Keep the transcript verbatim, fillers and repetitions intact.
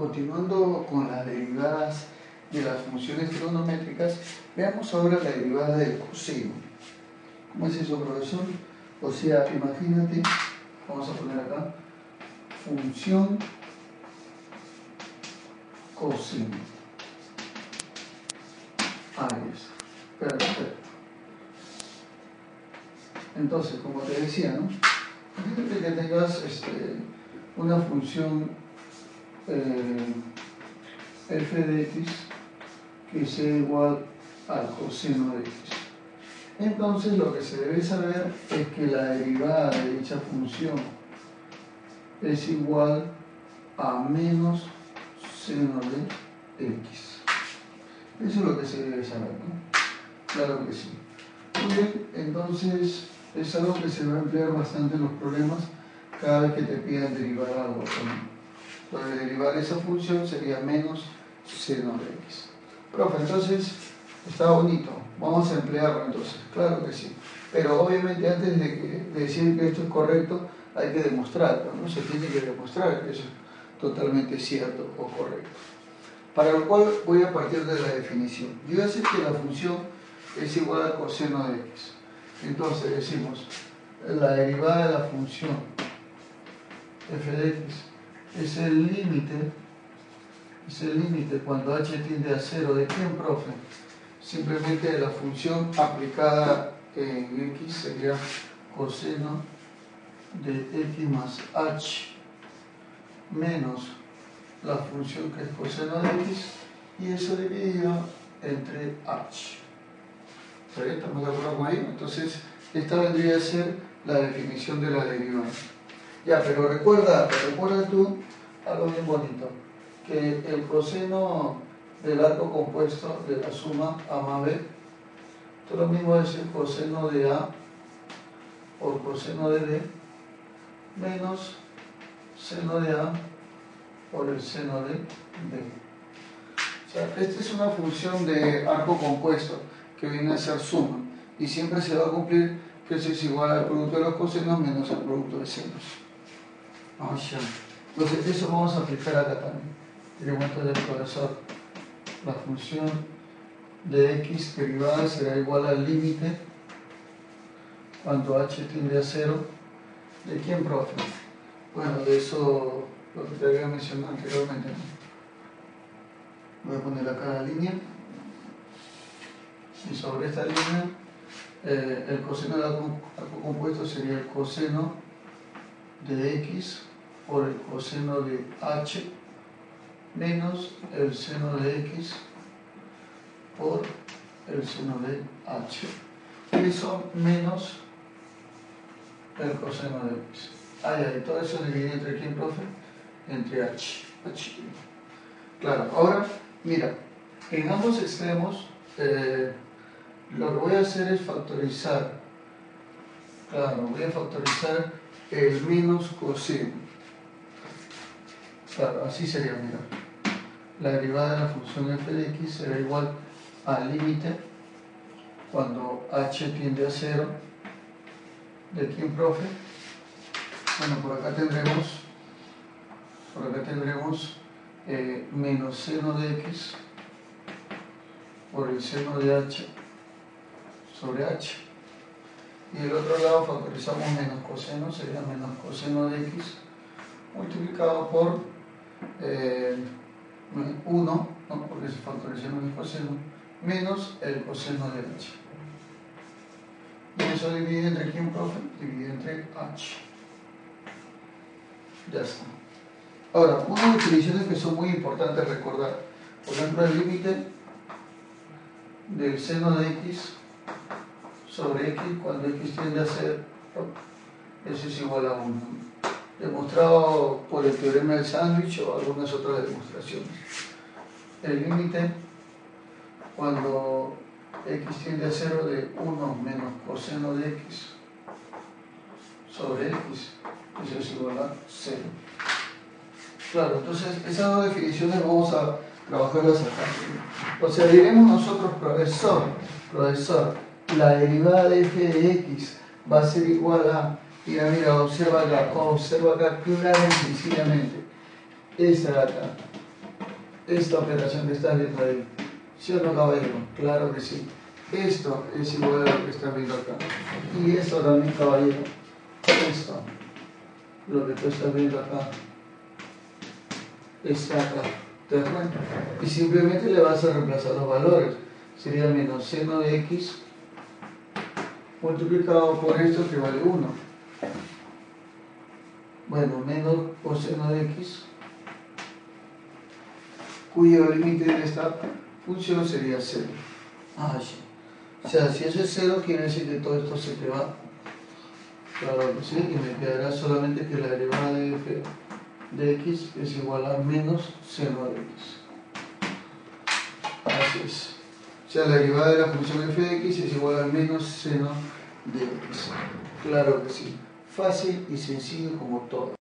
continuando con las derivadas de las funciones trigonométricas, veamos ahora la derivada del coseno. ¿Cómo es eso, profesor? O sea, imagínate, vamos a poner acá, función coseno. Ahí es. Perfecto. Entonces, como te decía, ¿no? Imagínate que tengas este, una función eh, f de x que sea igual al coseno de x. Entonces, lo que se debe saber es que la derivada de dicha función es igual a menos seno de x. Eso es lo que se debe saber, ¿no? Claro que sí. Muy bien, entonces es algo que se va a emplear bastante en los problemas cada vez que te pidan derivar algo, ¿no? Entonces, derivar esa función sería menos seno de x. Profe, entonces está bonito, vamos a emplearlo entonces, claro que sí. Pero obviamente antes de, que, de decir que esto es correcto, hay que demostrarlo, ¿no? Se tiene que demostrar que eso es totalmente cierto o correcto. Para lo cual voy a partir de la definición. Yo voy a decir que la función es igual al coseno de x. Entonces decimos, la derivada de la función f de x es el límite, es el límite cuando h tiende a cero. ¿De quién, profe? Simplemente de la función aplicada en x sería coseno de x más h menos la función que es coseno de x y eso dividido entre h. ¿Está bien? ¿Estamos de acuerdo con ahí? Entonces, esta vendría a ser la definición de la derivada. Ya, pero recuerda, recuerda tú algo bien bonito, que el coseno del arco compuesto de la suma A más B, esto lo mismo es el coseno de A por coseno de B menos seno de A por el seno de B. O sea, esta es una función de arco compuesto que viene a ser suma y siempre se va a cumplir que eso es igual al producto de los cosenos menos el producto de senos. Oh, ya. Entonces eso vamos a aplicar acá también. Tenemos entonces, profesor, la función de x derivada será igual al límite cuando h tiende a cero. ¿De quién, profe? Bueno, de eso lo que te había mencionado anteriormente, ¿no? Voy a poner acá la línea y sobre esta línea eh, el coseno del arco compuesto sería el coseno de x por el coseno de h menos el seno de x por el seno de h, y son menos el coseno de x. Ahí, ahí, todo eso dividido entre quién, profe? Entre h. h. Claro, ahora, mira, en ambos extremos eh, lo que voy a hacer es factorizar. Claro, voy a factorizar el menos coseno. Claro, así sería, mira. La derivada de la función f de x será igual al límite cuando h tiende a cero. ¿De quién, profe? Bueno, por acá tendremos, por acá tendremos eh, menos seno de x por el seno de h sobre h. Y del otro lado factorizamos menos coseno, sería menos coseno de x multiplicado por eh, uno, ¿no? Porque se factoriza menos coseno, menos el coseno de h. Y eso divide entre quién, profe? Divide entre h. Ya está. Ahora, unas definiciones que son muy importantes recordar. Por ejemplo, el límite del seno de x sobre x cuando x tiende a ser, eso es igual a uno. Demostrado por el teorema del sándwich o algunas otras demostraciones. El límite cuando x tiende a cero de uno menos coseno de x sobre x, eso es igual a cero. Claro, entonces esas dos definiciones vamos a trabajarlas acá. O sea, diremos nosotros, profesor, profesor, la derivada de f de x va a ser igual a, mira, mira, observa acá, observa acá clara y sencillamente, esta de acá, esta operación que estás viendo ahí. ¿Sí o no, caballero? Claro que sí. Esto es igual a lo que estás viendo acá. Y esto también, caballero. Esto, lo que tú estás viendo acá, está acá. ¿Te das cuenta? Y simplemente le vas a reemplazar los valores. Sería menos seno de x multiplicado por esto que vale uno. Bueno, menos coseno de x, cuyo límite de esta función sería cero. Ah, sí. O sea, si eso es cero, quiere decir que todo esto se te va. Claro que sí, y me quedará solamente que la derivada de f de x es igual a menos seno de x. Así es. O sea, la derivada de la función f de x es igual a menos seno de x. Claro que sí. Fácil y sencillo como todo.